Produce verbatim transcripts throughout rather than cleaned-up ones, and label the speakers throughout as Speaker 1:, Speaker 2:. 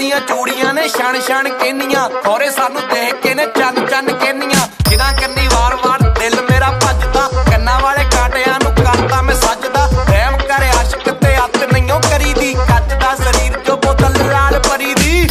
Speaker 1: ਦੀਆਂ ਚੂੜੀਆਂ ਨੇ ਛਣ ਛਣ ਕਹਿੰਨੀਆਂ ਖੋਰੇ ਸਾਨੂੰ ਦੇਖ ਕੇ ਨੇ ਚੰਨ ਚੰਨ ਕਹਿੰਨੀਆਂ ਜਿਨ੍ਹਾਂ ਕੰਨੀ ਵਾਰ ਵਾਰ ਦਿਲ ਮੇਰਾ ਭੱਜਦਾ ਕੰਨਾਂ ਵਾਲੇ ਕਾਂਟਿਆਂ ਨੂੰ ਕਰਦਾ ਮੈਂ ਸੱਜਦਾ ਰਹਿਮ ਕਰੇ ਆਸ਼ਿਕ ਤੇ ਅੱਤ ਨਹੀਂਓ ਕਰੀਦੀ ਕੱਚ ਦਾ ਸਰੀਰ ਜੋ ਬੋਤਲ ਲਾਲ ਪਰੀ ਦੀ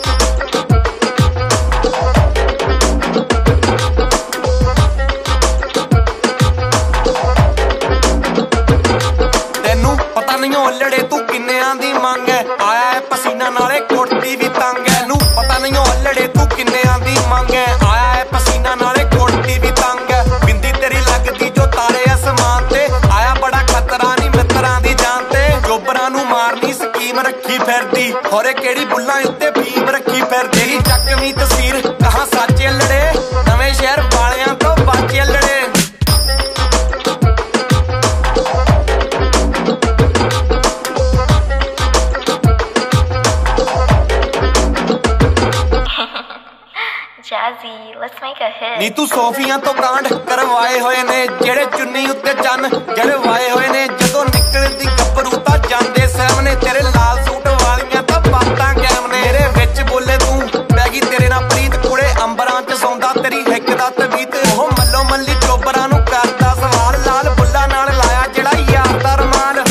Speaker 1: ਤੈਨੂੰ ਪਤਾ ਨਹੀਂਓ ਲੜੇ ਤੂੰ ਕਿੰਨਿਆਂ ਦੀ ਮੰਗ ਹੈ ਆਇਆ ਪਸੀਨਾ ਨਾਲੇ ਕੁੜਤੀ ਵੀ ਤੰਗ ਹੈ ਨੂੰ ਪਤਾ ਨਹੀਂਓ ਲੜੇ ਤੂੰ ਕਿੰਨਿਆਂ ਦੀ ਮੰਗ ਹੈ ਆਇਆ ਪਸੀਨਾ ਨਾਲੇ ਕੁੜਤੀ ਵੀ ਤੰਗ ਹੈ ਬਿੰਦੀ ਤੇਰੀ ਲੱਗਦੀ ਜੋ ਤਾਰੇ ਅਸਮਾਨ ਤੇ ਆਇਆ ਬੜਾ ਖਤਰਾ ਨਹੀਂ ਮਿੱਤਰਾਂ ਦੀ ਜਾਨ ਤੇ ਜੋਬਰਾਂ ਨੂੰ ਮਾਰਨੀ ਸਕੀਮ ਰੱਖੀ ਫਿਰਦੀ ਹੋਰੇ ਕਿਹੜੀ ਬੁੱਲਾਂ ਉੱਤੇ ਭੀਮ ਰੱਖੀ ਫਿਰਦੀ ਚੱਕਵੀਂ ਤਸਵੀਰ ਕਹਾਂ ਸੱਚੇ ਲੜੇ ਨਵੇਂ ਸ਼ਹਿਰ ਵਾਲਿਆਂ ਤੋਂ ਬਾਚੇ ਲੜੇ
Speaker 2: Jazzy, let's make a hit.
Speaker 1: ਨੀ ਤੂੰ ਸੋਫੀਆਂ ਤੋਂ ਕਾਂਡ ਕਰਵਾਏ ਹੋਏ ਨੇ ਜਿਹੜੇ ਚੁੰਨੀ ਉੱਤੇ ਚੰਨ ਜੜਵਾਏ ਹੋਏ ਨੇ ਜਦੋਂ ਨਿਕਲਦੀ ਗੱਭਰੂ ਤਾਂ ਜਾਂਦੇ ਸਾਹਮਣੇ ਤੇਰੇ ਲਾਲ ਸੂਟ ਵਾਲੀਆਂ ਤਾਂ ਬਾਤਾਂ ਕੈਮ ਨੇ ਮੇਰੇ ਵਿੱਚ ਬੋਲੇ ਤੂੰ ਪੈ ਗਈ ਤੇਰੇ ਨਾਲ ਪ੍ਰੀਤ ਕੁੜੇ ਅੰਬਰਾਂ 'ਚ ਸੌਂਦਾ ਤੇਰੀ ਹਿੱਕ ਦਾ ਤਵੀਤ ਉਹ ਮੱਲੋ ਮੱਲੀ ਚੋਬਰਾਂ ਨੂੰ ਕਰਦਾ ਸਵਾਲ ਲਾਲ ਬੁੱਲਾ ਨਾਲ ਲਾਇਆ ਜਿਹੜਾ ਯਾਰ ਦਾ ਰਮਾਨ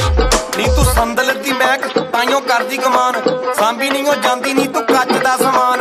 Speaker 1: ਨੀ ਤੂੰ ਸੰਦਲ ਦੀ ਮਹਿਕ ਤਾਈਓ ਕਰਦੀ ਕਮਾਨ ਸਾਂਭੀ ਨਹੀਂ ਉਹ ਜਾਂਦੀ ਨੀ ਤੂੰ ਕੱਚ ਦਾ ਸਮਾਨ